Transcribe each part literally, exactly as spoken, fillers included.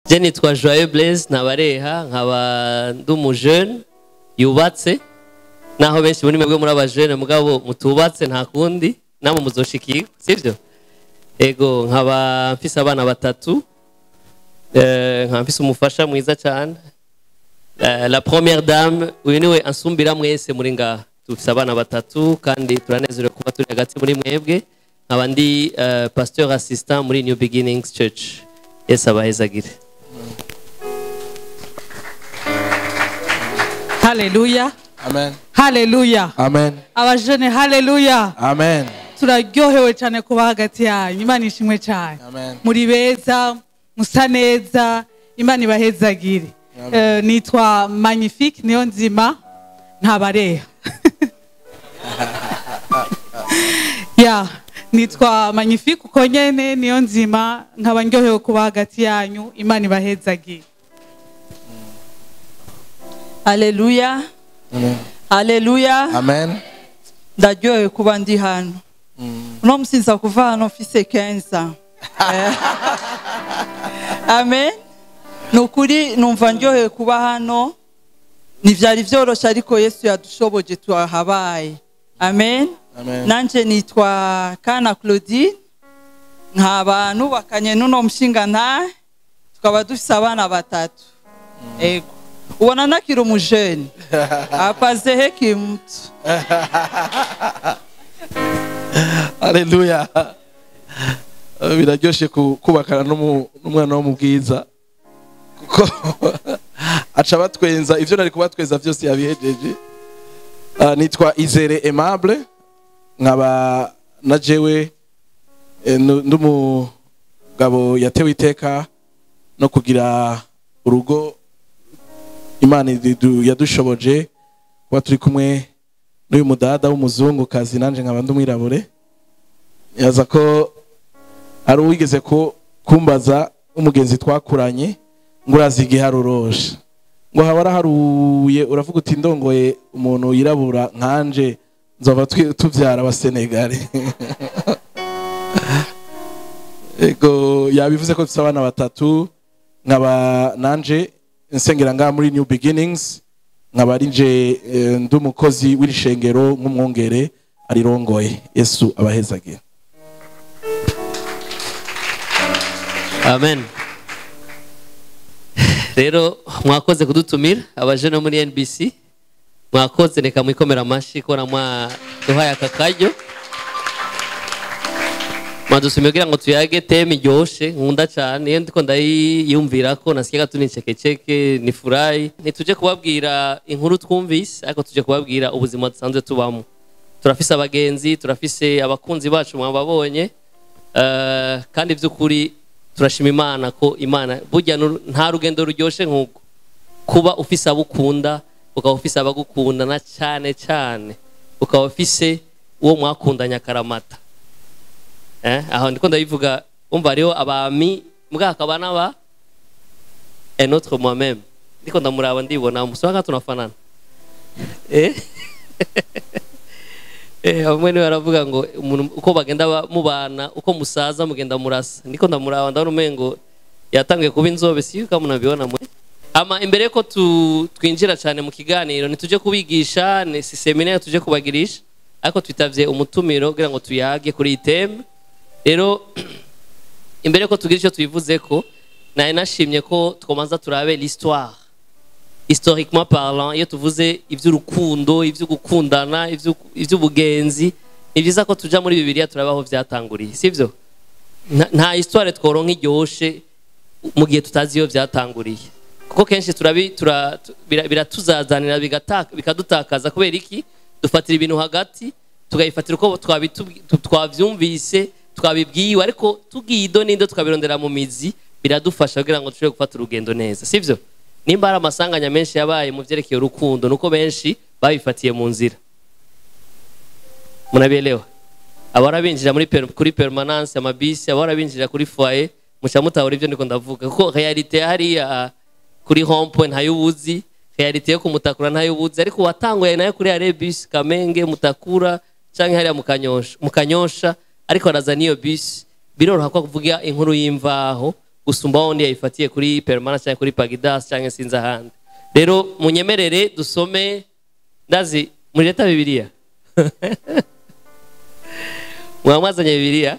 Je nitwa Joyeux Blaise Nabareha nkaba ndumu jeune yubatse naho benshi muri mwebwe muri abajene mugabo mutubatse nta kundi namwe muzoshikirwa sivyo ego nkaba mfise abana batatu eh nkaba mfise umufasha mwiza cyane la première dame uyu niwe ansumbira mwese muri ngaha tufise abana batatu kandi turanezerewe kuba turi hagati muri mwebwe nkaba ndi uh, pasteur assistant muri New Beginnings Church. Yes, abahezagire. Hallelujah. Amen. Hallelujah. Amen. Abajene hallelujah. Amen. Turaryohewe cyane kuba hagati yanyu. Imana ishimwe cyane. Amen. Muri beza, musa neza, Imana ibahezagire. Uh, nitwa Magnifique niyo nzima Ntabareha. Yeah. Nitwa Magnifique uko nyene niyo nzima nkaba ndyohewe kuba hagati yanyu. Imana ibahezagire. Hallelujah. Amen. Hallelujah. Amen. Ndaryohewe kuba ndi hano. Uno musinza kuva hano mfise kenza. Amen. Nukuri numva ndyohewe kuba hano. Nivyari vyorosha ariko Yesu yadushoboje twahabaye. Amen. Amen. Nanje nitwa Kana Claudine. Nkaba nubakanye nuno mushinga nta tukaba dufise abana batatu. Ego. Ubona nakiri umujeni. Apaze heki mtu. Hallelujah. Biraryoshe kubakana n'umwana wo mu bwiza. Kuko aca batwenza ivyo nari kubatweza vyose yabihejeje. Nitwa Izere Aimable. Nkaba na jewe ndumugabo yatewe iteka no kugira urugo Imana yadushoboje kuba turi kumwe n'uyu mudada w'umuzungu kazi nanje nkaba ndumwirabure yaza ko ari uwigeze ko kumbaza umugenzi twakuranye ngo urazi igiharurosha ngo habara haruye uravuga uti ndongoye umuntu yirabura nkanje nzova tuvyara aba Senegal. Ego yabivuze ko dufite abana batatu nkaba nanje nsengera ngaha muri New Beginnings nkaba ari nje ndumukozi w'irishengero nk'umwongere arirongoye. Yesu abahezagire. Amen. Rero mwakoze kudutumira abajene muri N B C mwakoze reka mwikomera amashi ko namwa duhaye akakaryo madusumye kugira ngo tuyage teme iryoshe nkunda cyane iyo ndiko ndayiyumvira ko nasikiga tunicekeceke ni furayi ntituje kubabwira inkuru twumvise ariko tuje kubabwira ubuzima dusanzwe tubamo. Turafise abagenzi turafise abakunzi bacu mwababonye uh, kandi by'ukuri turashima Imana ko Imana burya nta rugendo ruryoshe nk'uko kuba ufise abukunda ukaba ufise abagukundana cyane cyane ukaba ufise uwo mwakundanya karamata. Eh aho ndiko ndabivuga umva rero abami mbwa akaba naba un autre moi-même ndiko ndamuraba ndibona umusanga tunafanana eh eh amwe ni baravuga ngo uko bagenda mubana uko musaza mugenda murasa ndiko ndamuraba ndabona umengo yatangiye kuba inzobe si kamunabibona mwe. Ama imbere ko twinjira cyane mu kiganiro nituje kubigisha ni seminaire tuje kubagirisha ariko twitavye umutumiro kugira ngo tuyage kuri iteme. Rero imbere ko tugira icyo tubivuze ko naye nashimye ko twomanza turabe l'histoire historiquement parlant iyo tuvuze ivy'urukundo ivyo gukundana ivyo ivy'ubugenzi ni byiza ko tuja muri Bibiliya turabaho vyatanguriye sivyo nta histoire tworonka iryoshe mu gihe tutazi iyo vyatanguriye kuko kenshi turabi biratuzazanira bikadutakaza kubera iki dufatira ibintu hagati tugayifatira uko twavyumvise twabibwiwe ariko tugido nindo tukabirondera mu mizi biradufasha kugira ngo tushobore gufata urugendo neza sivyo. Nimba ari amasanganya menshi yabaye mu vyerekeye urukundo nuko benshi babifatiye mu nzira munabielewa abara binjira muri per, kuri permanence amabisi abara binjira kuri foyer muca mutahura ivyo ndiko ndavuga kuko realite hariya kuri home point hayubuzi realite yo kumutakura ntayubuzi ariko watanguye nayo kuri ya bus Kamenge Mutakura canke hariya mukanyosha mukanyosha ariko araza niyo bus biroroha ko kuvuga inkuru y'imvaho gusumba wundi yayifatiye kuri permanence cyangwa kuri pagidas cyangwa sinza ahandi. Rero munyemerere dusome ndazi muri leta Bibiliya. Mwamazanye Bibiliya.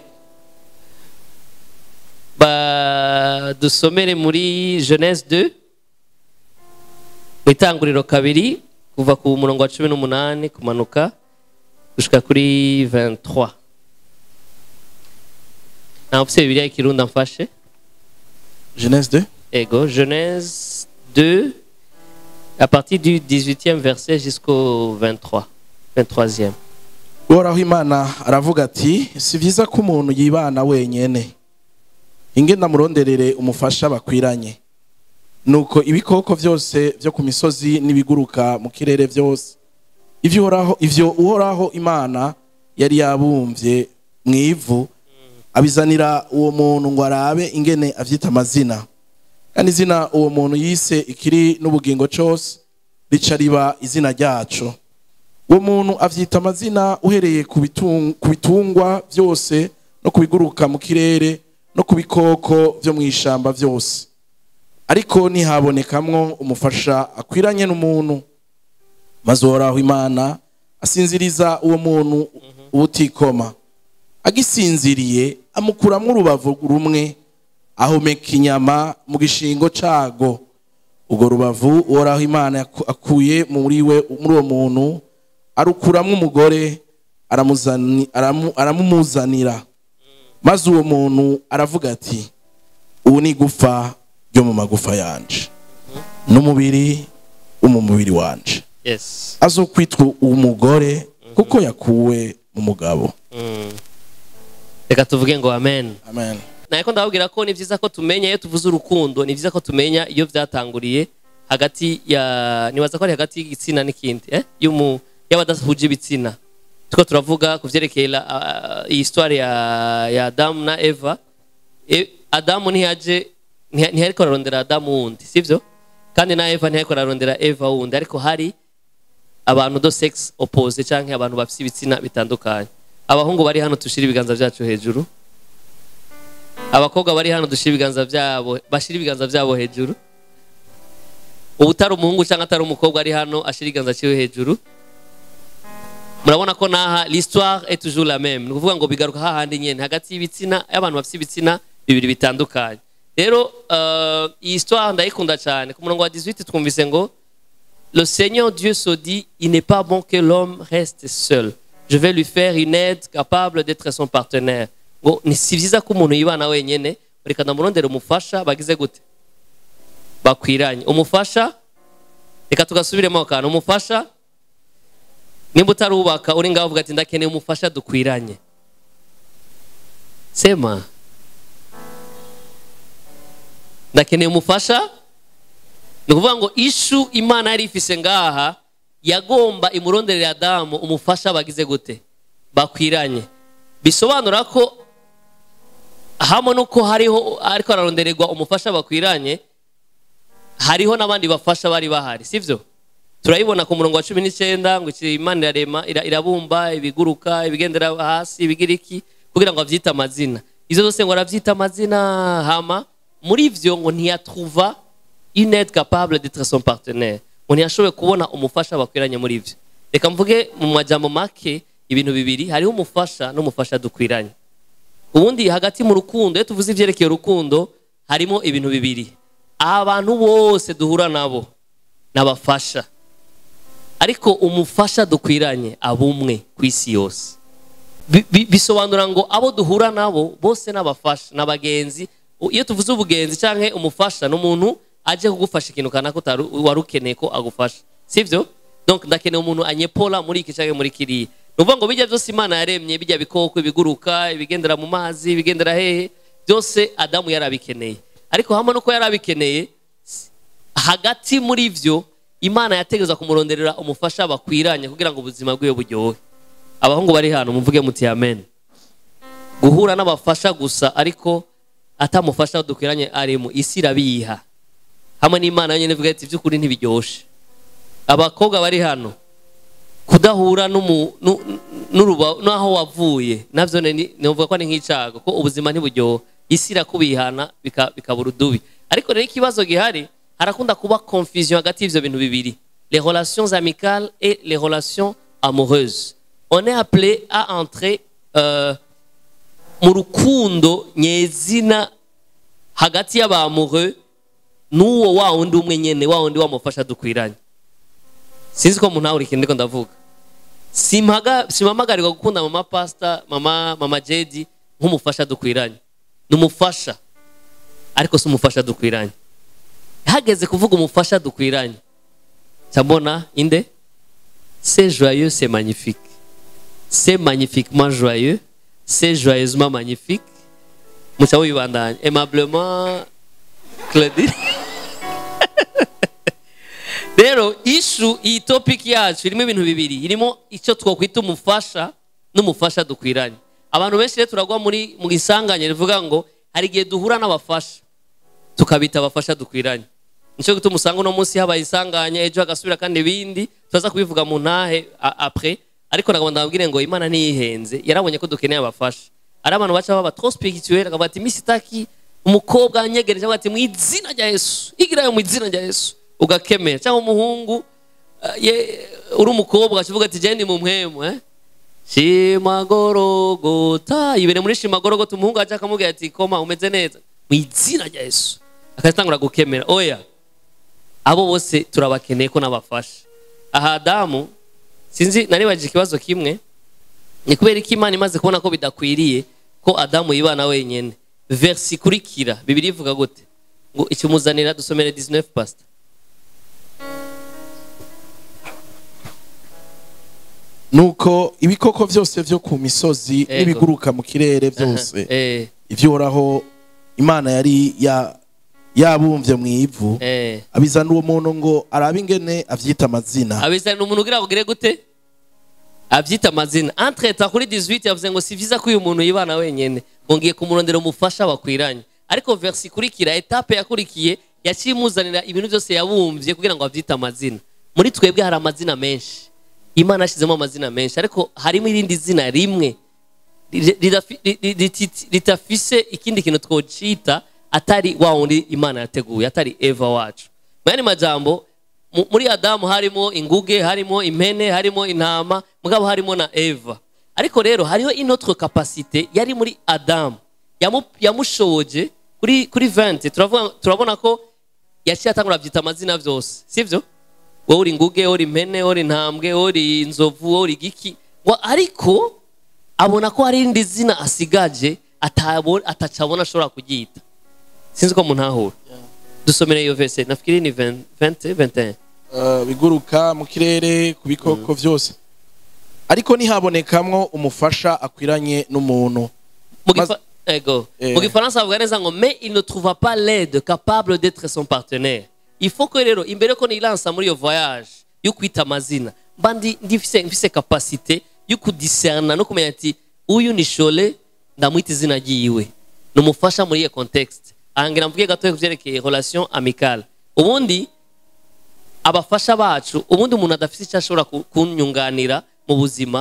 Ba dusomere muri Genèse deux mwitanguriro kabiri kuva ku murongo wa cumi n'umunani kumanuka gushika kuri vingt-trois. Na ofise Bibiliya ikirundi amfashe. Genèse deux. Ego, Genèse deux à partir du dix-huitième verset jusqu'au vingt-trois, vingt-troisième. Uhoraho Imana aravuga ati si vyiza ko umuntu yibana wenyene, inge ndamuronderere umufasha bakwiranye. Nuko ibikoko vyose vyo ku misozi n'ibiguruka mu kirere vyose ivyo Uhoraho ivyo Uhoraho Imana yari yabumvye mwivu abizanira uwo muntu ngo arabe ingene avyita amazina. Kandi izina uwo muntu yise ikiri n'ubugingo cyose rica riba izina ryacu. Uwo muntu avyita amazina uhereye ku bitungwa byose no kubiguruka mu kirere no kubikoko byo mu ishamba byose. Ariko ntihabonekamwo umufasha akwiranye n'umuntu, maze Uhoraho Imana asinziriza uwo muntu ubutikoma. Agisinziriye amukuramwo urubavu rumwe ahomeka inyama mu gishingo cago. Ubwo rubavu Uhoraho Imana akuye muri we muri uwo muntu arukuramwo umugore aramumuzanira. Maze uwo muntu aravuga ati ubu ni gufa ryo mu magufa yanje n'umubiri mu mubiri wanje. Yes. Azokwitwa umugore kuko yakuwe mu mugabo. Reka tuvuge ngo amen. Amen. Nako ndababwira ko ni vyiza ko tumenya iyo tuvuze urukundo, ni vyiza ko tumenya iyo vyatanguriye hagati ya nibaza ko ari hagati y'igitsina n'ikindi eh yumu y'abadahuje ibitsina. Tuko turavuga kuvyerekeye uh, histoire ya ya Adam na Eva. E, Adam ntiyaje ntihariko ararondera Adam wundi, sivyo? Kandi na Eva ntihariko ararondera Eva wundi, ariko hari abantu do sex opposite canke abantu bafite ibitsina bitandukanye. Abahungu bari hano tushira ibiganza byacu hejuru. Abakobwa bari hano dushira ibiganza byabo, bashira ibiganza byabo hejuru. Ubutari umuhungu cyangwa atari umukobwa ari hano ashira ibiganza cyiwe hejuru. Murabona ko naha l'histoire est toujours la même. Ni kuvuga ngo bigaruka hahandi nyene hagati y'ibitsina y'abantu bafite ibitsina bibiri bitandukanye. Rero uh, iyi histoire ndayikunda cyane. Ku murongo wa dix-huit twumvise ngo le Seigneur Dieu se dit, il n'est pas bon que l'homme reste seul. Je vais lui faire une aide capable d'être son partenaire. Ngo ni si vyiza ko umuntu yibana wenyene, reka ndamurondera umufasha bagize gute? Bakwiranye. Umufasha reka tugasubiremo akana umufasha nimba utarubaka uri ngaho uvuga ati ndakeneye umufasha dukwiranye. Sema ndakeneye umufasha. Ni kuvuga ngo ishu Imana yari ifise ngaha yagomba imuronderera Adamu umufasha bagize gute? Bakwiranye. Bisobanura ko hamo nuko hariho ariko ararondererwa umufasha bakwiranye, hariho nabandi bafasha bari bahari, sivyo? Turayibona ku murongo wa cumi n'icyenda ngo Imana irarema irabumba ibiguruka ibigendera hasi ibigiriki kugira ngo avyita amazina. Izo zose ngo aravyita amazina, hama muri ivyo ngo ntiyatruva une aide capable d'être son partenaire. Ngo ntiyashoboye kubona umufasha bakwiranye muri ivyo. Reka mvuge mu majambo make ibintu bibiri, hariho umufasha n'umufasha dukwiranye. Ubundi hagati mu rukundo, iyo tuvuze ivyerekeye urukundo harimo ibintu bibiri. Abantu bose duhura nabo nabafasha, ariko umufasha dukwiranye abumwe kwisi yose. Bisobanura ngo abo duhura nabo bose nabafasha nabagenzi. Iyo tuvuze ubugenzi canke umufasha n'umuntu aje kugufasha ikintu kanaka warukeneye ko agufasha, sivyo? Donc ndakeneye umuntu anyepola muri iki canke muri kiriya. Nuvuga ngo bijya byose Imana yaremye, bijya bikoko ibiguruka ibigendera mu mazi ibigendera hehe byose Adamu yarabikeneye. Ariko hamwe nuko yarabikeneye hagati muri ivyo Imana yategeza kumuronderera umufasha bakwiranye kugira ngo ubuzima bwiwe buryohe. Abahungu bari hano muvuge muti amen. Guhura n'abafasha gusa ariko atamufasha dukwiranye arimo isi irabiha. Hamwe n'Imana nyene ivuga ati by'ukuri ntibiryoshe. Abakobwa bari hano kudahura n'uruba naho wavuye navyo ni novuga ko ari nk'icago ko ubuzima ntiburyoha. isi irakubihana bikabura udubi. Ariko rero ikibazo gihari harakunda kuba confusion hagati y'ivyo bintu bibiri, les relations amicales et les relations amoureuses. On est appelé à entrer euh, mu rukundo nyezina hagati y'abamoureux n'uwo wa wundi umwe nyene, wa wundi wamufasha dukwiranye. Sinzi ko umuntu ahuri ikindi ndiko ndavuga. Simpaga simamagarirwa gukunda mama pastor, mama mama Jedi nk'umufasha dukwiranye. Numufasha ariko si umufasha dukwiranye. Hageze kuvuga umufasha dukwiranye, cyabona inde? C'est joyeux, c'est magnifique. C'est magnifiquement joyeux, c'est joyeusement magnifique. Mucha wibandanya aimablement Claudine. Rero issue iyi topic yacu irimo ibintu bibiri, irimo icyo twokwita umufasha n'umufasha dukwiranye. Abantu benshi rero turagwa muri mu gisanganye rivuga ngo hari igihe duhura n'abafasha tukabita abafasha dukwiranye. Nico gituma usanga no munsi habaye isanganye, ejo agasubira kandi ibindi tuza kubivuga mu ntahe après. Ariko nagomba ndabwire ngo Imana niyihenze, yarabonye ko dukeneye abafasha. Ari abantu baca baba trop spirituel, akavuga ati misitaki umukobwa anyegereje, akavuga ati mu izina rya Yesu, igirayo mu izina rya Yesu, ugakemera. Cyangwa umuhungu ye uri umukobwa akavuga ati je ndi mu mpwemu, eh Shimagorogota, ibere muri Shimagorogota, umuhungu aje akamubwira ati koma umeze neza mu izina rya Yesu, akatangura gukemera. Oya, abo bose turabakeneye ko nabafasha. Aha Adamu sinzi naribaje ikibazo kimwe, ni kubera iki Imana imaze kubona ko bidakwiriye ko Adamu yibana wenyene. Versi kurikira Bibiliya ivuga gute? Ngo ikimuzanira, dusomere dix-neuf pastor. Nuko ibikoko vyose vyo ku misozi n'ibiguruka mu kirere byose eh ivyoraho Imana yari ya yabumvye mu ivu eh abizana uwo muntu ngo arabe ingene avyita amazina. Abizana umuntu ugira kugire gute? Avyita amazina. Entreta kuri dix-huit yavuze ngo si vyiza ko uyu muntu yibana wenyene, ngiye kumurondera umufasha bakwiranye. Ariko versi kurikira, etape yakurikiye yacimuzanira ibintu byose yabumvye kugira ngo avyita amazina. Muri twebwe hari amazina menshi, Imana ashizemo amazina menshi, ariko harimo irindi zina rimwe ritafise ikindi kintu twocita atari wa wundi Imana yateguye, atari Eva wacu. Mwani majambo, muri Adamu harimo inguge, harimo impene, harimo intama, mugabo harimo na Eva. Ariko rero hariho inautre capacité yari muri Adamu yamushoboje kuri kuri vingt. Turabona turabona ko yaciye atangura byita amazina byose, sivyo? Wowe uri inguge, uri impene, uri intambwe, uri inzovu, uri giki. Ariko abona ko hari indi zina asigaje atabona atacabona ashobora kugita. Sinzi ko umuntu ahura. Dusomere iyo verse, nafikiri ni vingt vingt et un. Uh, biguruka mu kirere ku bikoko vyose. Ariko nihabonekamwo umufasha akwiranye n'umuntu. Ego. Mu Gifaransa bavuga neza ngo mais il ne trouva pas l'aide capable d'être son partenaire. Il faut que rero imbere ko nilansa muri yo voyage yo kwita amazina, bandi ndifise mfise capacité yo kudiscerna no kumenya ati uyu ni Shole ndamwita izina ryiwe. Numufasha muri iyo context. Angira mvuge gato kuvyerekeye relation amicale. Ubundi abafasha bacu, ubundi umuntu adafise icyo ashobora kunyunganira mu buzima,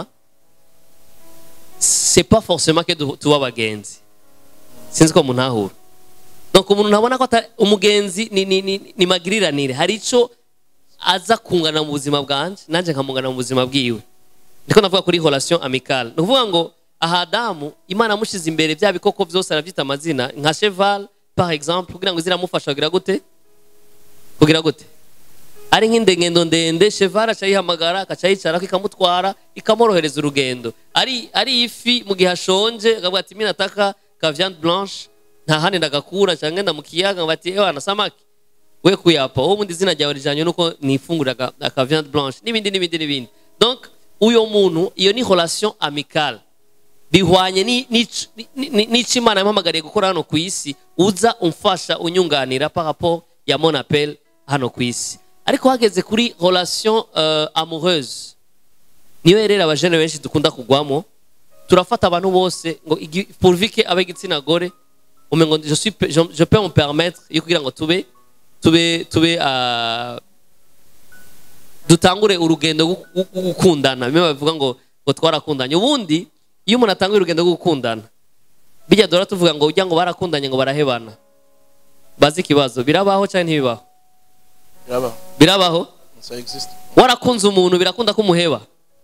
c'est pas forcément que tuba abagenzi. Sinzi ko umuntu ahura. Donc umuntu nabona ko umugenzi ni ni ni, ni magiriranire, hari ico aza kungana mu buzima bwanje nanje nkamungana mu buzima bwiwe. Ndiko navuga kuri relation amicale. Nukuvuga ngo aha Adamu Imana amushize imbere bya bikoko byose aravyita amazina, nka cheval par exemple, kugira ngo ziramufasha kugira gute? Kugira gute? Ari nk'indengendo ndende, cheval acayihamagara akacayicara ikamutwara ikamorohereza urugendo. Ari ari ifi mu gihe ashonje akavuga ati mina nataka ka viande blanche, nta handi ndagakura cyangwa nda mu kiyaga bati ewa na samaki we kuyapa, uwo mundi zina ryawe rijanye nuko nifungura ka viande blanche n'ibindi n'ibindi n'ibindi. Donc uyo muntu iyo ni relation amicale bihwanye ni ni Imana yampamagariye gukora hano ku isi, uza umfasha unyunganira par rapport ya mon appel hano ku isi. Ariko hageze kuri relation uh, amoureuse, niyo rero abajene benshi dukunda kugwamo, turafata abantu bose ngo pourvu que avec igitsina gore umengo je suis je, je peux me permettre yo kugira ngo tube tube tube uh, dutangure urugendo gukundana. Bimwe bavuga ngo ngo twarakundanye. Ubundi iyo umuntu atanga urugendo gukundana bijya dora tuvuga ngo ujya ngo barakundanye ngo barahebana bazi ikibazo birabaho cyane ntibibaho birabaho birabaho so exist warakunze umuntu birakunda ko umuheba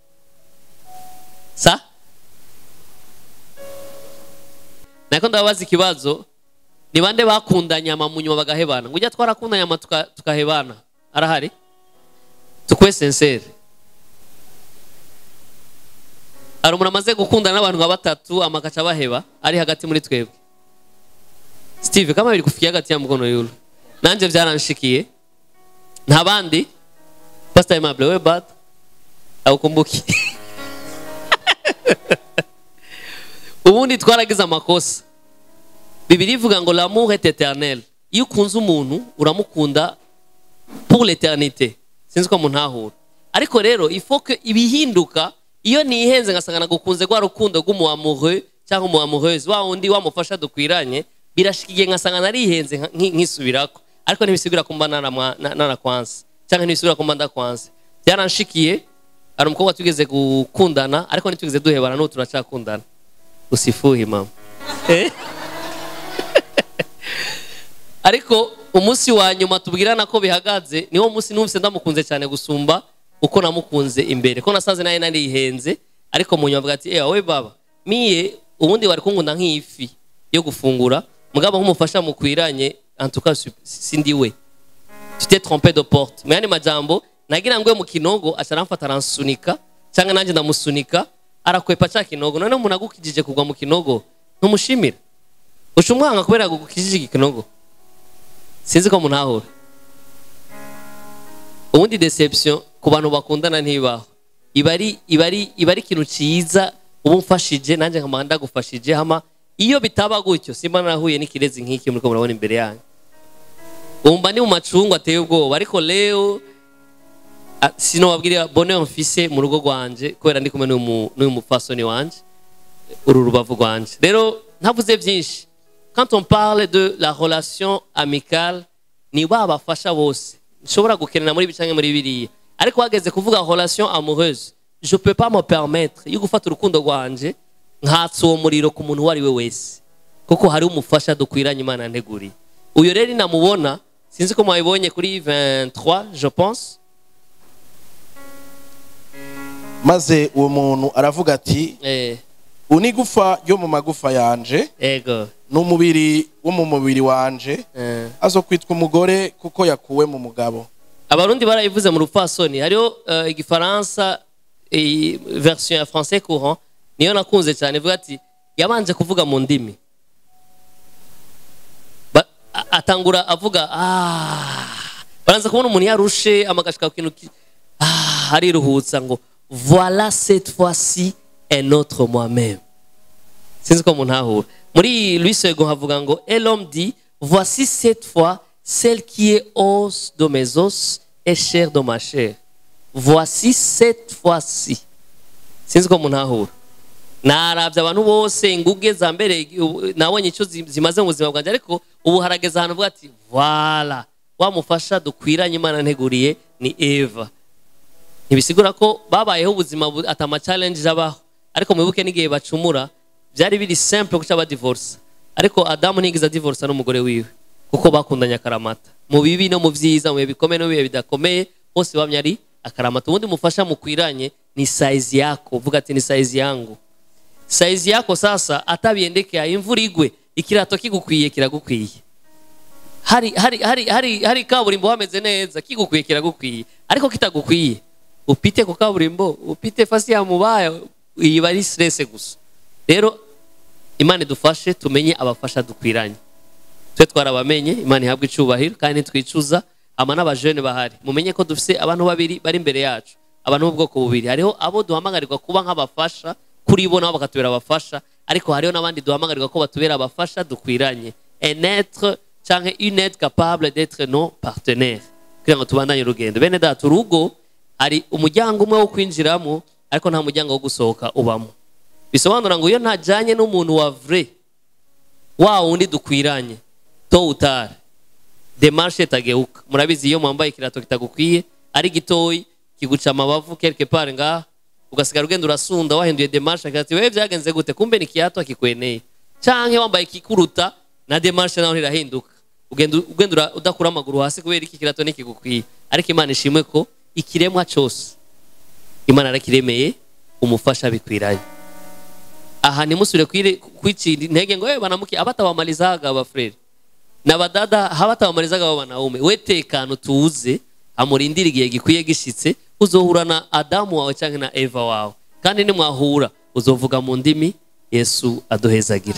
sa nako ndabaza ikibazo ni bande bakundanye ama munyuma bagahebana ngo ujya twarakundanye ama tukahebana arahari tukwe sincere ari umuntu amaze gukundana n'abantu nka batatu amakaca baheba ari hagati muri twebwe Steve kama biri kufikia hagati ya mkono yule nanje byaranshikiye nta bandi Pastor Aimable we bad au kumbuki ubundi twaragize amakosa Bibiri ivuga ngo l'amour est éternel iyo ukunze umuntu uramukunda pour l'éternité sinzi ko umuntu ahura ariko rero il faut que ibihinduka iyo nihenze ngasanga nagukunze gwa rukundo rw'umu amoureux cyangwa umu amoureuse wa undi wamufasha dukwiranye birashikiye ngasanga narihenze nkisubirako ariko ntibisigura kumba nana kwanza cyangwa ntibisubira kumba ndakwanze byaranshikiye ari umukobwa tugeze gukundana ariko ntitugeze duhebana n'ubu turacakundana usifuhi mama eh ariko umunsi wa nyuma tubwirana ko bihagaze niwo munsi numvise ndamukunze cyane gusumba uko namukunze imbere ko nasaze naye narihenze ariko mu nyuma avuga ati eh we baba miye ubundi wari kunkunda nk'ifi yo gufungura mugabo nk'umufasha mukwiranye en tout cas sindi we tu t'es trompé de porte mais yani majambo nagira ngwe mu kinogo acaramfata aransunika cyangwa nanje ndamusunika arakwepa cha kinogo none umuntu agukijije kugwa mu kinogo ntumushimira ucumwanga kubera gukijije ikinogo sinzi ko umuntu ahura ubundi deception ku bantu bakundana ntibaho ibari ibari ibari kintu ciza ubu mfashije nanje nkamanda gufashije hama iyo bitaba gutyo simba narahuye n'ikirezi nk'iki muri ko murabona imbere yanyu umba ni mu macungu ateye ubwoba ariko leo sino wabwira bonheur mfise mu rugo rwanje kubera ndi kumwe n'uyu mufasoni wanje uru rubavu rwanje rero ntavuze byinshi quand on parle de la relation amicale ni babafasha bose nshobora gukenera muri bicange muri biriya ariko wageze kuvuga relation amoureuse je peux pas me permettre yo gufata urukundo rwanje nkatsa uwo muriro ku muntu wari we wese kuko hari umufasha dukwiranye Imana nteguriye uyo rero namubona sinzi ko mwabibonye kuri vingt-trois je pense maze uwo muntu aravuga ati eh unigufa yo mu magufa yanje ego n'umubiri wo mu mubiri wanje eh azo kwitwa umugore kuko yakuwe mu mugabo abarundi barayivuze mu rupfasoni hariho uh, igifaransa e, version ya français courant niyo nakunze cyane ivuga ati yabanje kuvuga mu ndimi ba, atangura avuga ah baranza kubona umuntu yarushe amagashika ku kintu ah hariruhutsa ngo voilà cette fois-ci un autre moi-même sinzi ko umuntu ahura muri Louis Second havuga ngo et l'homme dit voici cette fois celle qui est os de mes os et chair de ma chair voici cette fois-ci sinzi ko umuntu ahura naravye abantu bose inguge za mbere nabonye icyo zimaze mu buzima bwanjye ariko ubu harageze ahantu uvuga ati voilà wamufasha dukwiranye Imana nteguriye ni Eva ntibisigura ko babayeho ubuzima atama challenge abaho ariko mwibuke n'igihe bacumura byari biri simple kuca ba divorce ariko Adamu ntigize divorce n'umugore wiwe kuko bakundanye akaramata mu bibi no mu byiza mu bikomeye no bibe bidakomeye bose bamye ari akaramata ubundi mufasha mukwiranye ni size yako vuga ati ni size yangu size yako sasa atabiendekea imvura igwe ikirato kigukwiye kiragukwiye hari hari hari hari hari kaburimbo hameze neza kigukwiye kiragukwiye ariko kitagukwiye upite ku kaburimbo upite fasi ya mubaya iba ari stress gusa rero Imana idufashe tumenye abafasha dukwiranye twe twarabamenye Imana ihabwe icubahiro kandi twicuza ama n'abajene bahari mumenye ko dufise abantu babiri bari imbere yacu abantu b'ubwoko bubiri hariho abo duhamagarirwa kuba nk'abafasha kuri bo nabo bakatubera abafasha ariko hariho n'abandi duhamagarirwa ko batubera abafasha dukwiranye un être canke une être capable d'être nos partenaires kugira ngo tubandanye urugendo bene data urugo ari umuryango umwe wo kwinjiramo ariko nta muryango wo gusohoka ubamo bisobanura ngo iyo ntajanye n'umuntu wa vrai wa wundi dukwiranye to utare demarche tageuka murabizi iyo mwambaye ikirato kitagukwiye ari gitoyi kiguca amabavu quelque part nga ugasigara ugenda urasunda wahinduye demarche akati wewe byagenze gute kumbe ni kiyato akikweneye canke wambaye ikikuruta na demarche naho irahinduka ugenda ugenda udakura amaguru hasi kubera iki kirato nikigukwiye ariko Imana ishimwe ko ikiremwa cyose Imana arakiremeye umufasha bikwiranye aha nimusubire kwicindi intege ngo banamuki abatabamalizaga aba frere nabadada habatabamalizaga aba banaume wetekano tuuze amurindira igihe gikwiye gishitse uzohurana Adamu wawe cyangwa na Eva wawe kandi nimwahura uzovuga mu ndimi Yesu aduhezagire.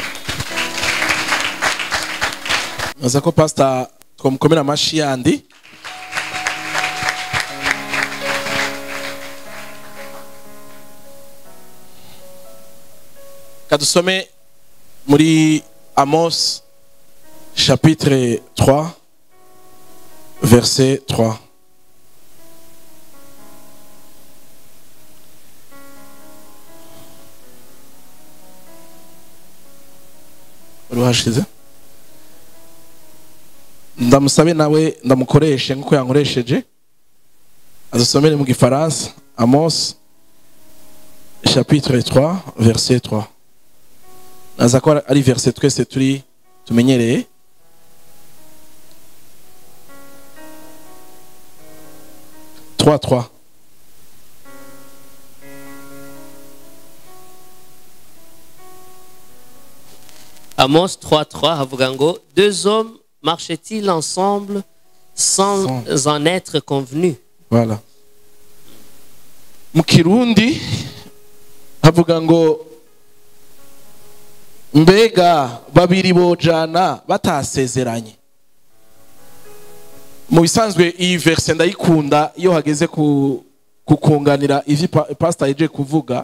Naza ko pastor twamukomera amashi yandi. Kadusome muri Amos chapitre trois verset trois. Ruhashize ndamusabe nawe ndamukoreshe nkuko yankoresheje azosomere mu gifaransa Amos chapitre trois verset trois. Naza ko ari verset twese turi tumenyereye. trois trois. Amos trois trois havuga ngo deux hommes marchaient-ils ensemble sans, sans en être convenus. Voilà. Mu Kirundi havuga ngo mbega babiri bojana batasezeranye. Mu bisanzwe iyi verse ndayikunda iyo hageze ku kukunganira ivyi pastor yeje kuvuga.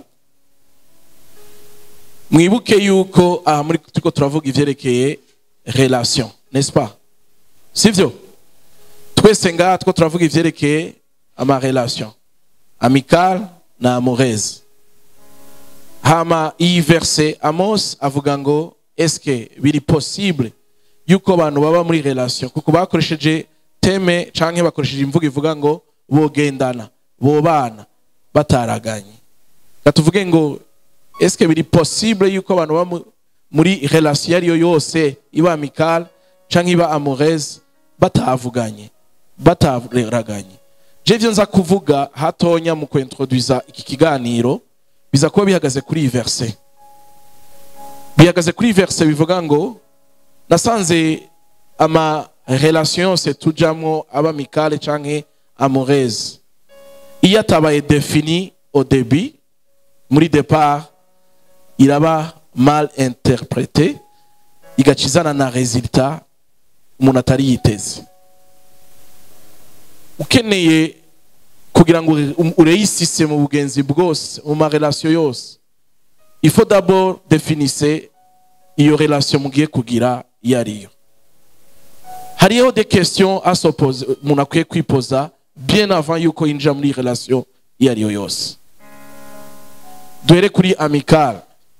Mwibuke yuko aha muri tuko turavuga ivyerekeye relation, n'est-ce pas? Sivyo? Twese nga tuko turavuga ivyerekeye ama relation amicale na amoureuse. Hama iyi verse Amos avuga ngo est-ce que biri possible yuko abantu baba muri relation kuko bakoresheje teme canke bakoresheje imvugo ivuga ngo bogendana bobana bataraganye. Katuvuge ngo est-ce que biri possible yuko abantu baba muri relation yariyo yose iba amicale canke iba amoureuse batavuganye bataraganye. Je vyo nza kuvuga hatonya mu kwintroduisa iki kiganiro biza kuba bihagaze kuri iyi verse. Bihagaze kuri iyi verse bivuga ngo nasanze ama relation se tujamwo aba amicale canke amoureuse iyo atabaye défini au début muri départ iraba mal interprété igacizana na résultat umuntu atari yiteze. Ukeneye kugira ngo ureyisise mu bugenzi bwose mu ma relation yose il faut d'abord définir iyo relation mugiye kugira yariyo. Hariho des questions à se poser umuntu akwiye kwipoza bien avant yuko yinjira muri relation yariyo yose. Duhere kuri amicale.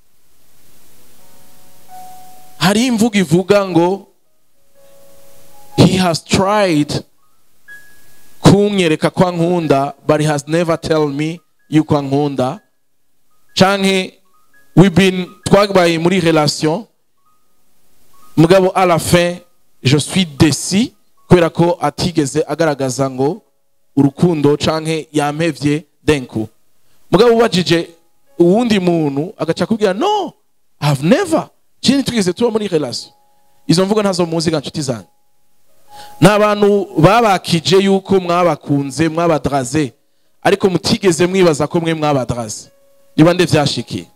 Hari imvugo ivuga ngo he has tried kunyereka kwa nkunda but he has never tell me yuko nkunda. Canke we've been twabaye muri relation mugabo à la fin je suis déçu kubera ko atigeze agaragaza ngo urukundo canke yampevye denku. Mugabo ubajije uwundi muntu agaca kubwira no I have never chini tugeze tuba muri relation. Izo mvugo ntazo muzi ga nshuti zanyu. N'abantu babakije yuko mwabakunze mwabadraze ariko mutigeze mwibaza ko mwe mwabadraze. Niba nde vyashikiye.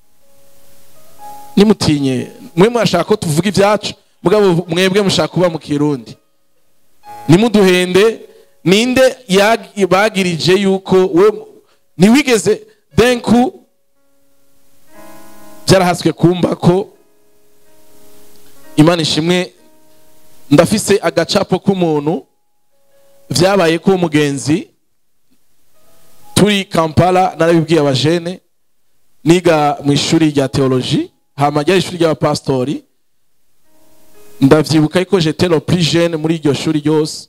Nimutinye mwe mwashaka ko tuvuga ivyacu mugabo mwebwe mushaka kuba mu Kirundi. Nimuduhende ninde bagirije yuko we niwigeze denku byarahaswe kumba ko Imana ishimwe ndafise agacapo k'umuntu vyabaye ko umugenzi turi Kampala narabibwiye abajene niga mu ishuri rya theologie hama rya ishuri rya pastori ndavyibuka ko j'étais le plus jeune muri iryo shuri ryose.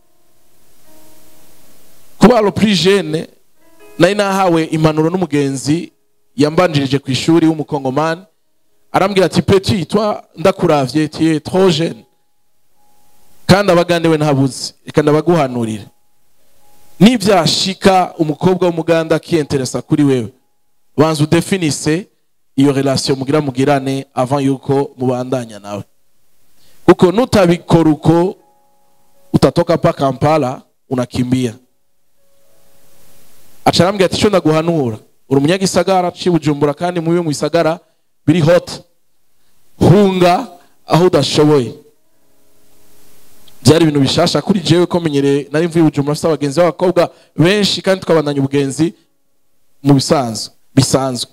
Kuba le plus jeune nari nahawe impanuro n'umugenzi yambanjirije ku ishuri w'umukongomani arambwira ati petit toi ndakuravye tu es trop jeune kandi abagandewe ntabuzi reka ndabaguhanurira nivyashika umukobwa w'umuganda akiinteresa kuri wewe banza udefinise iyo relation mugira mugirane avant yuko mubandanya nawe kuko nutabikora uko utatoka pa Kampala unakimbia. Acarambwira ati cyo ndaguhanura uri umunyagisagara cibujumbura kandi mubibe mu isagara biri hot hunga aho udashoboye. Byari ibintu bishasha kuri jewe ko menyere nari mvuye Bujumbura afite abagenzi b'abakobwa benshi kandi twabandanya ubugenzi mu bisanzwe bisanzwe.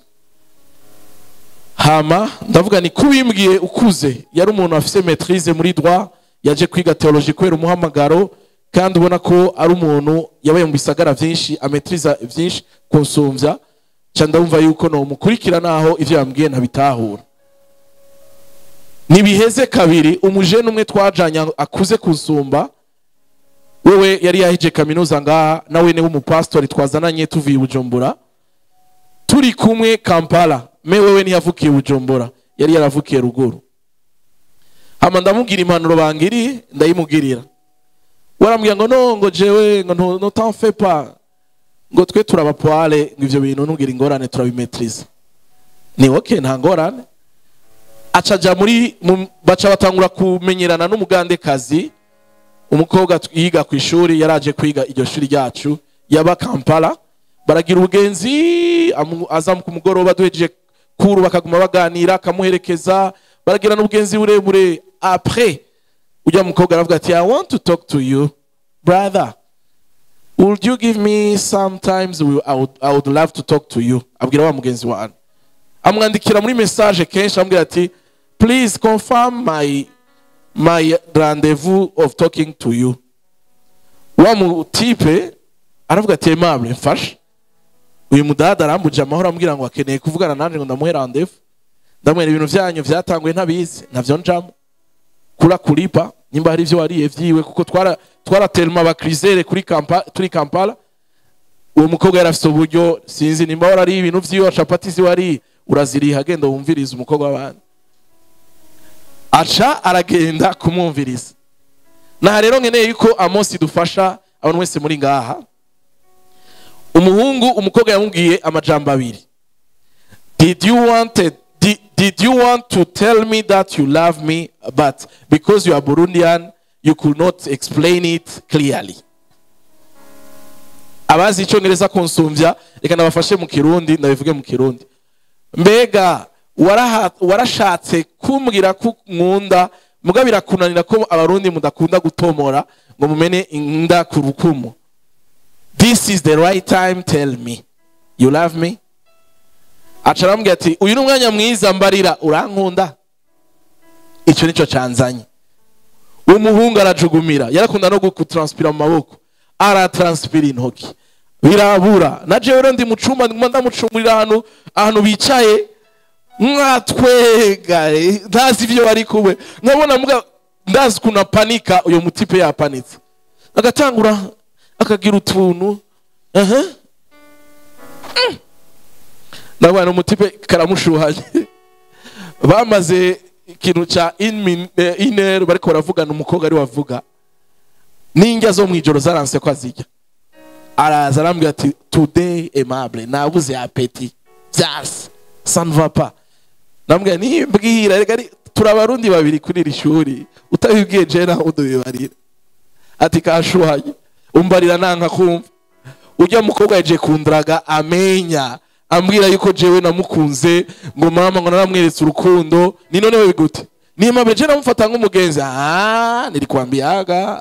Hama ndavuga ni kubimbwiye ukuze yari umuntu afite maîtrise muri droit yaje kwiga theologie kwera umuhamagaro kandi ubona ko ari umuntu yabaye mu bisagara byinshi ametriza byinshi konsumvya cyanda umva yuko no mukurikira naho ivyo yambwiye ntabitahura. Nibiheze kabiri umujene umwe twajanya akuze kusumba wewe yari yahije kaminuza ngaha nawe ne umupastori twazananye tuviye Bujumbura turi kumwe Kampala me wewe ni yavukiye Bujumbura yari yaravukiye ruguru. Hama ndamubwira impanuro bangiri ndayimugirira warambwiye ngo no ngo jewe ngo no, no t'en fais pas ngo twe turabapoale ngo ivyo bintu nugira ingorane turabimetriza ni okay nta ngorane. Acaja muri baca batangura kumenyerana n'umugande kazi umukobwa yiga ku ishuri yaraje kwiga iryo shuri ryacu yaba Kampala baragira ubugenzi azamu ku mugoroba duhejeje kuru bakaguma baganira kamuherekeza baragira n'ubugenzi burebure. Après ujya mukobwa aravuga ati I want to talk to you brother, would you give me sometimes I would, I would love to talk to you. Abwira wa mugenzi wanjye amwandikira muri message kenshi ambwira ati please confirm my my rendezvous of talking to you. Wa mu type aravuga ati Aimable mfasha uyu mudada arambuje amahoro ambwira ngo akeneye kuvugana nanje ngo ndamuhe rendezvous ndamwera ibintu byanyu byatanguye ntabizi navyo njamo kura kulipa nimba hari ivyo wariye vyiwe kuko twara twaraterma abakrizere kuri Kampala turi Kampala. Uwo mukobwa yarafise uburyo sinzi nimba warari ibintu vyiwe chapati zi wari uraziriha agenda wumviriza umukobwa w'abandi aca aragenda kumwumviriza. Na rero nkeneye yuko Amosi dufasha abantu wese muri ngaha. Umuhungu umukobwa yamubwiye amajambo abiri. Did you want it? Did, did you want to tell me that you love me, but because you are Burundian, you could not explain it clearly? Abazi icyongereza konsumvya reka nabafashe mu Kirundi ndabivuge mu Kirundi. Mbega warashatse kumbwira ko nkunda mugabira kunanira ko abarundi mudakunda gutomora ngo mumene inda ku rukumo. This is the right time, tell me you love me. Acarambwira ati uyu numwanya mwiza mbarira urankunda. Icyo nico canzanye. Umuhungu arajugumira yarakunda no gukutranspira mu maboko aratranspira intoki birabura naje rero ndi mucuma ndamucumurira hano ahantu bicaye mwatwega ndazi ivyo bari kuwe nkabona muga ndazi kuna panika uyo mutipe yapanitse agatangura akagira utuntu aha ndabona umutipe karamushuhanye bamaze ikintu cha in iner bariko baravugana umukobwa ari wavuga ninjya zo mwijoro zaranse ko azijya araza arambwira ati today Aimable nabuze appétit byas ça ne va pas. Nambwira nimbwira rega turabarundi babiri kuri iri shuri utabibwiye je na udubibarira ati kashuhanye umbarira nanka kumva ujya mukobwa yaje kundraga amenya ambwira yuko jewe namukunze ngo mama ngo naramweretse urukundo ni none we bigute ni Aimable je namufata nk'umugenzi. Ah nilikwambiaga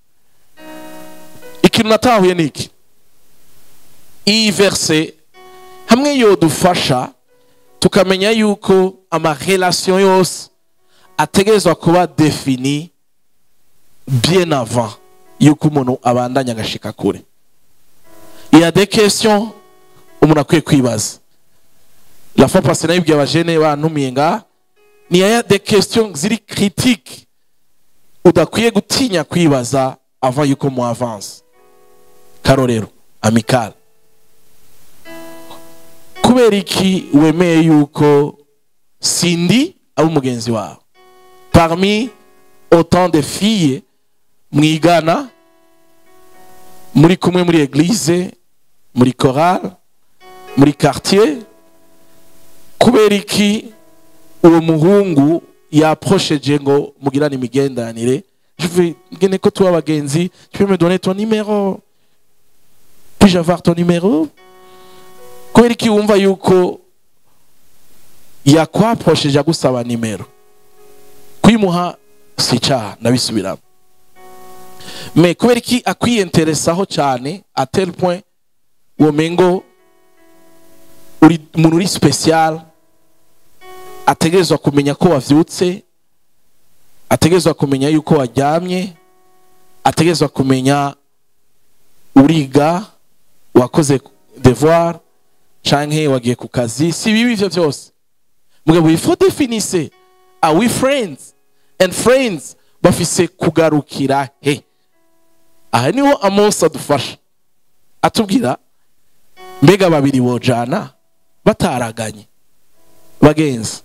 ikintu natahuye niki iyi verse hamwe yo dufasha tukamenya yuko ama relation yose ategerezwa kuba défini bien avant yuko umuntu abandanya gashika kure. Il y a des questions umuntu akwiye kwibaza. La fois passée nayibwiye abajene bantumiye nga ni ya des questions ziri critique udakwiye gutinya kwibaza avant yuko mu avance. Karorero amical kubera iki wemeye yuko sindi abo mugenzi wawe. Parmi autant de filles mwigana muri kumwe muri église, muri chorale, muri quartier, kubera iki uwo muhungu yaprocheje ngo mugirane imigendanire? Je veux gene ko tuba abagenzi, tu peux me donner ton numéro? Puis-je avoir ton numéro? Kubera iki wumva yuko yakwaprocheje agusaba nimero? Kwimuha si icyaha, ndabisubiramo. Mais kubera iki akwiyenteresaho cyane à tel point womengo uri umuntu uri special, ategerezwa kumenya ko wavyutse, ategerezwa kumenya yuko waryamye, ategerezwa kumenya uriga, wakoze devoir canke wagiye ku kazi, si bibi ivyo byose. Mugabo il faut définir, are we friends? And friends bafise kugarukira he? Aha niho Amos adufasha atubwira mbega babiri bojana bataraganye. Bagenzi,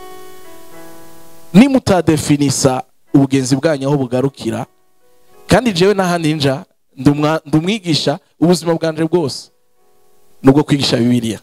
ni mutadefinisa ubugenzi bwanyu aho bugarukira, kandi jewe n'ahandi nja ndumwigisha ubuzima bwanje bwose nubwo kwigisha Bibiliya.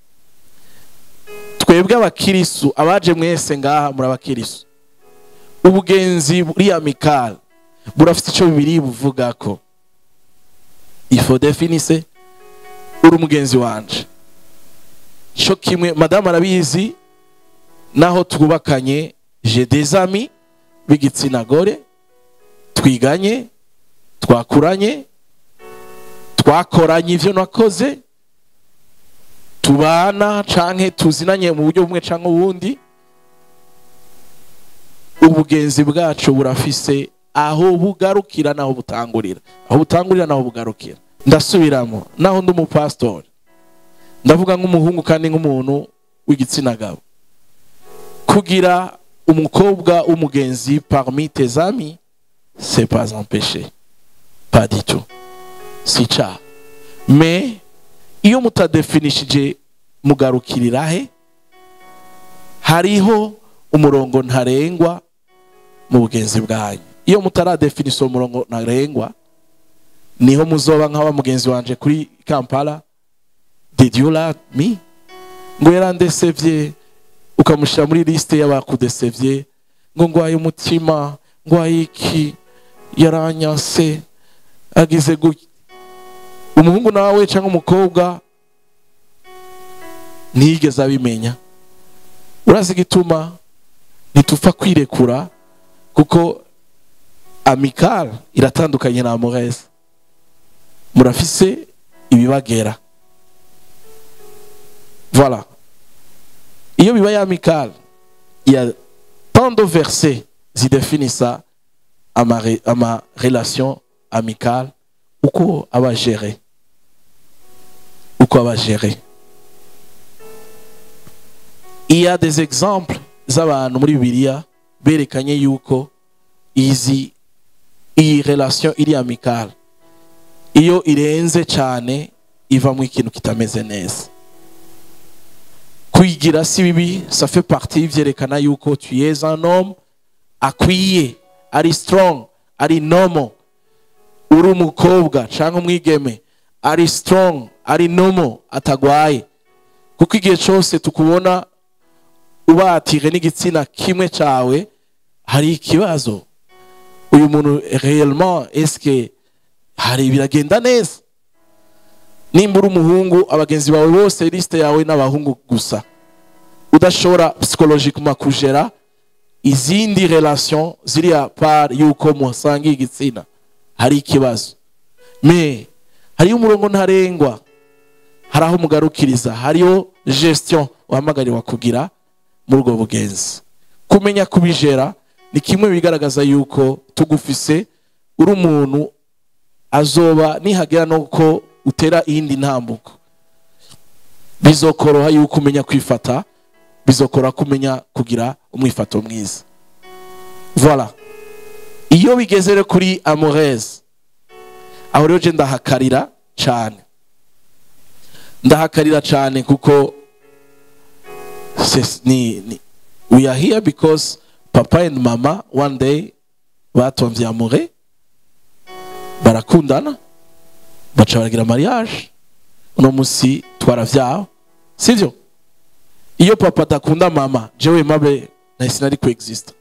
Twebwe abakirisu abaje mwese ngaha muri abakirisu, ubugenzi buri amical burafite icyo Bibiliya buvuga ko il faut définir uri umugenzi wanje. Cyo kimwe madame arabizi, naho twubakanye j'ai des amis b'igitsina gore, twiganye, twakuranye, twakoranye ivyo nakoze, tubana canke tuzinanye mu buryo bumwe canke ubundi. Ubugenzi bwacu burafise aho bugarukira naho butangurira, aho butangurira naho bugarukira. Ndasubiramo, naho ndi umupastori, ndavuga nk'umuhungu kandi nk'umuntu w'igitsina gabo, kugira umukobwa umugenzi parmi tes amis, c'est pas un péché, pas du tout, si icyaha. Mais iyo mutadefinishije mugarukirira he, hariho umurongo ntarengwa mu bugenzi bwanyu. Iyo mutaradefinisa umurongo ntarengwa, niho muzoba nk'aba mugenzi wanje kuri Kampala. Did you love me? Ngo yarandesevye, ukamushira muri liste y'abakudesevye, ngo ngwaye umutima, ngwaye iki, yaranyase, agize gutya. Umuhungu nawe cyangwa umukobwa ntiyigeze abimenya. Urazi gituma ntitupfa kwirekura, kuko amical iratandukanye na amoureuse. Murafise ibibagera. Voilà. Iyo bibaye amical, il y a tant de versets qui définissent ça à ma, à ma relation amicale. Uko aba gérer. Uko aba gérer. Il y a des exemples z'abantu muri Bibiliya berekanye yuko izi iyi relation iri amicale, iyo irenze cyane iva mu ikintu kitameze neza. Kwigira si bibi, ça fait partie, vyerekana yuko tu es un homme akwiye, ari strong, ari normal. Uri umukobwa cyangwa umwigeme ari strong, ari normal, atagwaye. Kuko igihe cyose tukubona ubatire n'igitsina kimwe cyawe, hari ikibazo. Uyu muntu réellement est-ce que hari biragenda neza? Nimba uri umuhungu, abagenzi bawe bose liste yawe n'abahungu gusa, udashobora psychologiquement kugera izindi relation ziri a part yuko musangi igitsina, hari ikibazo. Mais hari umurongo ntarengwa, hari aho mugarukiriza, hariyo gestion uhamagariwe kugira muri ubwo bugenzi. Kumenya kubijera ni kimwe bigaragaza yuko tugufise uri umuntu azoba nihagera nuko utera iyindi ntambuko. Bizokoroha yuko umenya kwifata, bizokora kumenya kugira umwifato mwiza. Voilà. Iyo bigezere kuri amoureuse, aho rero je ndahakarira cyane. Ndahakarira cyane kuko ni, ni we are here because papa and mama one day batomvye amore barakundana baca baragira mariage uno musi twaravyaho sivyo iyo papa adakunda mama jewe mabe nahise nari coexist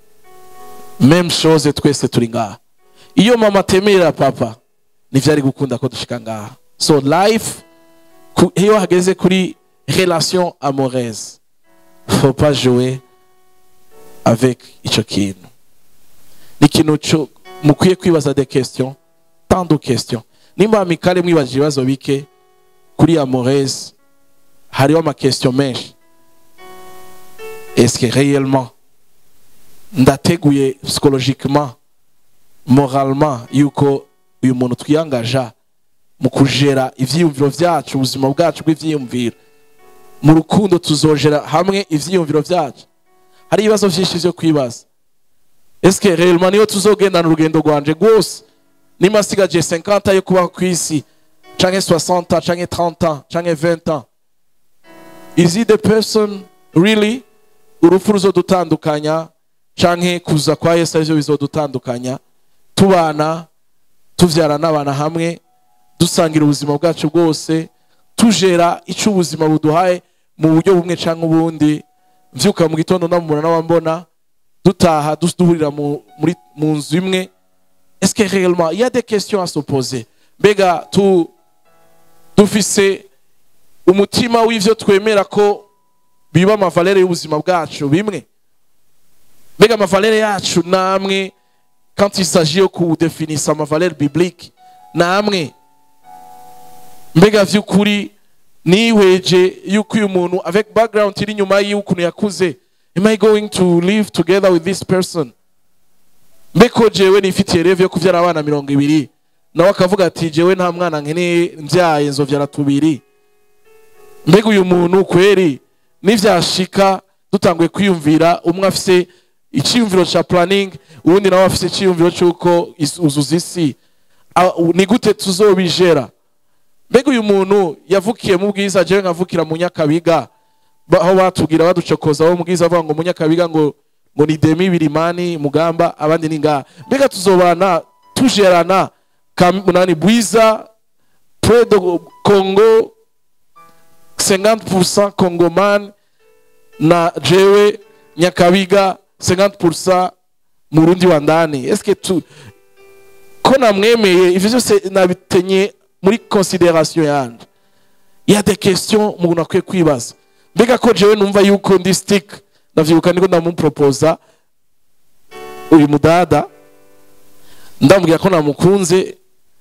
même chose twese turi ngaha iyo mama atemerera papa nivyari gukunda ko dushika ngaha so life iyo hageze kuri relation amoureuse faut pas jouer avec ico kintu ni kintu cyo mukwiye kwibaza des questions tant de questions nimba amikale mwibaje ibibazo bike kuri amoureuse hariho ama question menshi est-ce que réellement ndateguye psychologiquement moralement yuko uyu muntu twiyangaja mu kujera ivyiyumviro vyacu ubuzima bwacu bw'ivyiyumviro mu rukundo tuzojera hamwe ivyiyumviro vyacu hari ibibazo vyinshi vyo kwibaza est-ce que réellement niyo tuzogendana urugendo rwanje rwose nimba sigaje cinquante yo kubaho kw'isi canke soixante ans canke trente ans canke vingt ans is it the person really urupfu ruzodutandukanya canke kuza kwa Yesu arivyo bizodutandukanya tubana tuvyara n'abana hamwe dusangira ubuzima bwacu bwose tujera ico ubuzima buduhaye mu buryo bumwe canke ubundi mvyuka mu gitondo namubona n'abambona dutaha duhurira muri mu nzu imwe. Est-ce que réellement il y a des questions à se poser? Mbega tu dufise umutima w'ivyo twemera ko biba amavalere y'ubuzima bwacu bimwe? Mbega amavalere yacu namwe quand il s'agit yo kudefinisa amavalere biblique namwe? Mbega vy'ukuri niweje yuko uyu muntu avec background iri nyuma y'ukuntu yakuze, am I going to live together with this person? Mbeko jewe nifitiye reve yo kuvyara abana mirongo ibiri nawe akavuga ati jewe nta mwana nkene mbyaye nzovyara tubiri. Mbega uyu muntu kweri nivyashika dutanguye kwiyumvira umwe afise icyumviro cha planning uwundi nawe afise icyumviro cyuko uzuza isi, ni gute tuzobijera? Mbega uyu muntu yavukiye mu bwiza jewe nkavukira mu Nyakabiga aho batubwira baducokoza aho mu bwiza avuga ngo mu Nyakabiga ngo ngo ni demi birimani Mugamba abandi ninga. Mbega tuzobana tujerana kamunani Bwiza près de Congo cinquante pour cent Congoman na jewe Nyakabiga cinquante pour cent Murundi wa ndani? Est-ce que tu ko namwemeye ivyo byose nabitenye muri considération yanje? Il y a des questions umuntu akwiye kwibaza. Mbega ko jewe numva yuko ndi stick navyibuka niko ndamuproposa uyu mudada ndambwira ko namukunze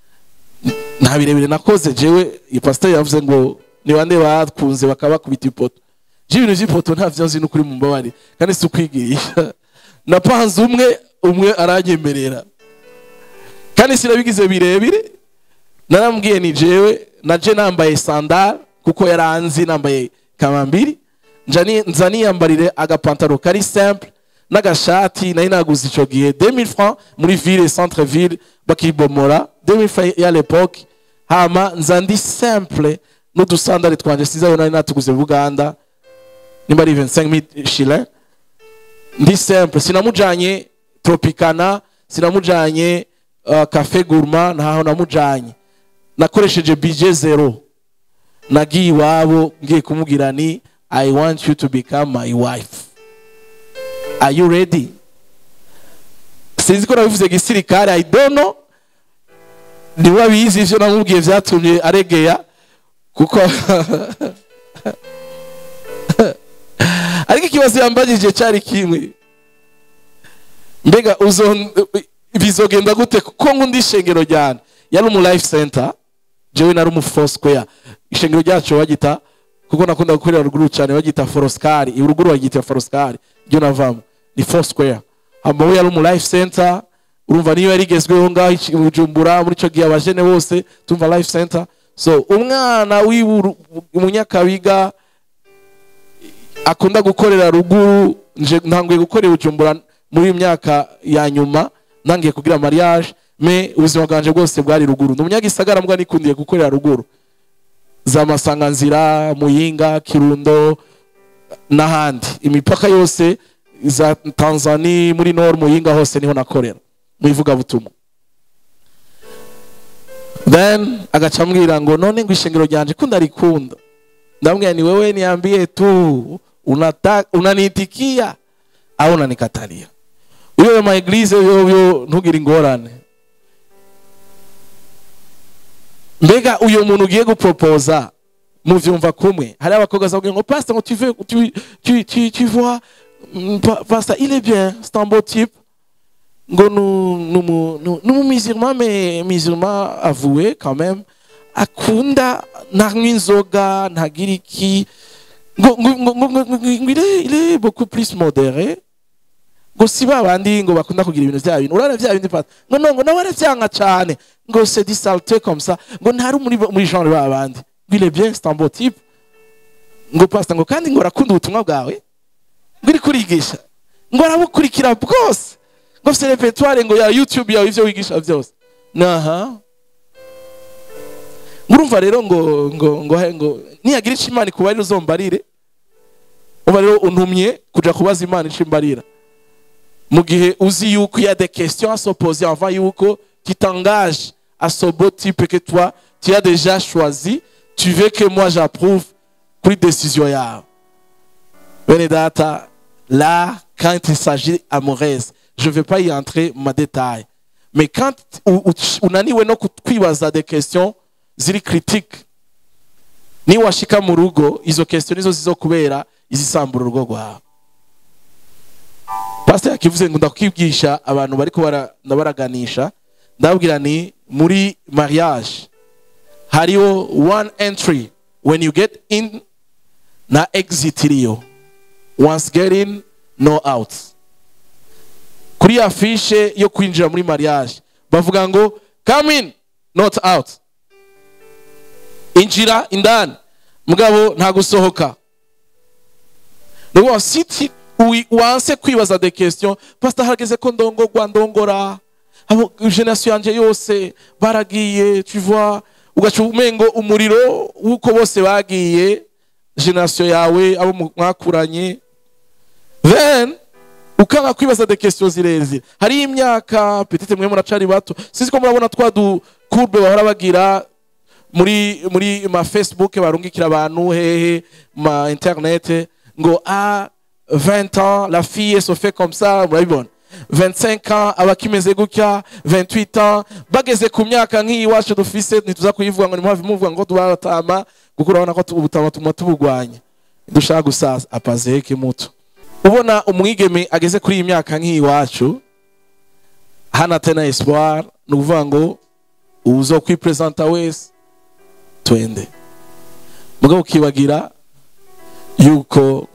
nta birebire nakoze jewe ipastor yavuze ngo ni bande bakunze bakaba kubita ipoto je ibintu vy'ipoto ntavyo nzi n'ukuri mu mbabari kandi si ukwigirisha napanze umwe umwe aranyemerera kandi sinabigize birebire narambwiye ni jewe naje nambaye sandal kuko yaranzi nambaye kamambiri njani nzani yambarire agapantaro kari simple n'agashati nari naguze ico gihe deux mille francs muri ville centre ville bakibomora deux mille francs ya l'époque hama nzandi simple n'udusandali twanje sizayo nari natuguze Buganda nimba ari vingt-cinq mille shillings ndi simple sinamujanye Tropicana sinamujanye uh, Cafe Gourmand ntaho namujanye nakoresheje budget zero nagiye iwabo ngiye kumubwira ni I want you to become my wife. Are you ready? Sinzi ko nabivuze gisirikare, I don't know. Ni wabizi ivyo namubwiye vyatumye aregeya kuko ariko ikibazo yambajije cyari kimwe. Mbega uzo bizogenda gute kuko ngundi ishengero ryane yari mu life center jewe nari mu Foursquare ishengero ryacu bagita kuko nakunda gukorera ruguru cyane bagita Foursquare uruguru bagita Foursquare ryo navamo ni Foursquare ambaho yari mu life center urumva niyo yarigezweho ngaho Bujumbura muri cyo gihe abajene bose tumva life center. So umwana w'iburu umunyakabiga akunda gukorera ruguru nje ntanguye gukorera Bujumbura muri myaka ya nyuma nangiye kugira mariage me ubuzima bwanje bwose bwari ruguru n'umunyagisagara mbwa nikundiye gukorera ruguru za Masanganzira Muyinga Kirundo n'ahandi imipaka yose za Tanzania muri Nord Muyinga hose niho nakorera mu ivugabutumwa. Then agacambwira ngo none ngo ishengero ryanje ko ndarikunda. Ndambwira ni wewe niambie tu unataka unanitikia au unanikatalia. Uyo ma eglise yo yo ntugira ingorane. Mbega uyo muntu ugiye guproposa muvyumva kumwe. Hari abakobwa zabwira ngo pastor ngo tu veux tu tu tu, tu vois pastor il est bien, c'est un beau type. Ngo nous nous nous nous musulmans mais musulmans avoués quand même akunda nanywa inzoga ntagira iki ngo ngo ngo il est il est beaucoup plus modéré ngo siba bandi ngo bakunda kugira ibintu bya bintu urara bya bindi pata ngo no ngo nawe aravyanga cyane ngo c'est dit salté comme ça ngo ntari muri muri genre ba bandi ngo il est bien, c'est un beau type ngo pastor ngo kandi ngo rakunda ubutumwa bwawe ngo iri kurigisha ngo arabukurikira bwose ngo c'est répertoire ngo ya YouTube yawe ivyo wigisha byose naha murumva rero ngo ngo ngo ngo niyagira ishimani kuba ari uzombarire uba rero untumye kuja kubaza Imana ishimbarira mu gihe uzi yuko ya des questions à se poser avant yuko tu t'engages à ce beau type que toi tu as déjà choisi, tu veux que moi j'approuve pour décision yawe. Benedata là quand il s'agit amoureuse je ne vais pas y entrer en détail. Mais quand on a niwe no kwibaza des questions ziri critique ni washika mu rugo izo question nizo zizokubera izisambura urugo rwawe. Pastor yakivuze ngo ndakwigisha abantu bariko baraganisha ndabwira ni muri mariage hariho one entry when you get in na exit iriyo once get in no out. Kuri afishe yo kwinjira muri mariage bavuga ngo come in not out, injira indani mugabo nta gusohoka. Nuko siti wanse kwibaza des questions pastor hageze ko ndongorwa ndongora abo generation yanje yose baragiye tu vois ugacu umengo umuriro uko bose bagiye generation yawe abo mwakuranye then ukanga kwibaza des questions zirezi. Hari imyaka petite mwe muracari bato sisi ko murabona twa du courbe bahora bagira muri muri ma Facebook barungikira abantu hehe ma internet ngo a vingt ans la fille se fait comme ça murabibona vingt-cinq ans abakimeze gutya vingt-huit ans bageze ku myaka nk'iyi wacu dufise ntituza kuyivuga ngo ni mpamvu muvuga ngo tubaratama kuko urabona ko ubutama tumwa tubugwanya dushaka gusaza apazeke muto. Ubona umwigeme ageze kuri iyi myaka nk'iyi wacu hana tena espoir nuvuga ngo uzo kwipresenta wese twende mugabo kibagira yuko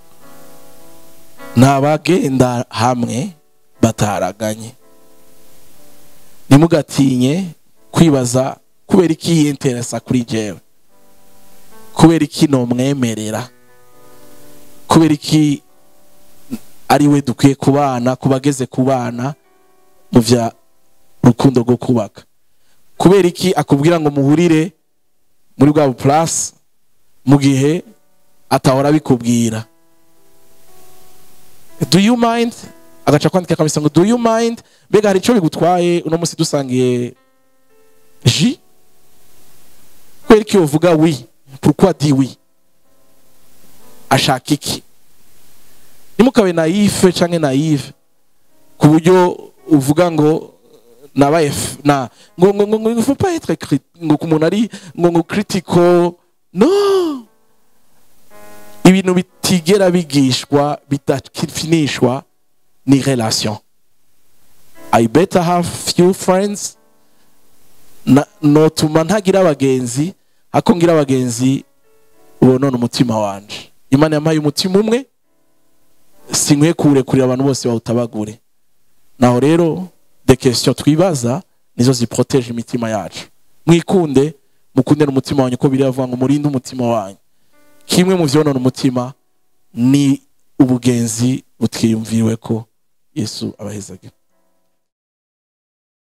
nabagenda hamwe bataraganye. Nimugatinye kwibaza kubera iki interesa kuri jewe, kubera iki no mwemerera, kubera iki ari we dukwiye kubana kubageze kubana mu vya rukundo rwo kubaka, kubera iki akubwira ngo muhurire muri bwa plus mu gihe atahora bikubwira. Do you mind? Agacha kwandika kabisa ngo do you mind? Mbega hari ico bigutwaye uno musi dusangiye ji? Kweri ki uvuga oui? Pourquoi dit oui? Ashaka iki? Nimukabe naïf canke naïve ku buryo uvuga ngo nabaye na ngo ngo ngo il faut pas être ngo kumuntu ari ngo ngo critical. No. Ibintu bitigera bigishwa bitafinishwa ni relation. I better have few friends na no tuma ntagira abagenzi hako ngira abagenzi ubonona umutima wanje. Imana yampaye umutima umwe sinkwiye kure kuri abantu bose bawutabagure. Naho rero de question twibaza nizo ziprotege imitima yacu. Mwikunde mukunde n'umutima wanyu ko biri avuga ngo murinde umutima wanyu. Kimwe mu vyonona umutima ni ubugenzi butwiyumviwe ko Yesu abahezage.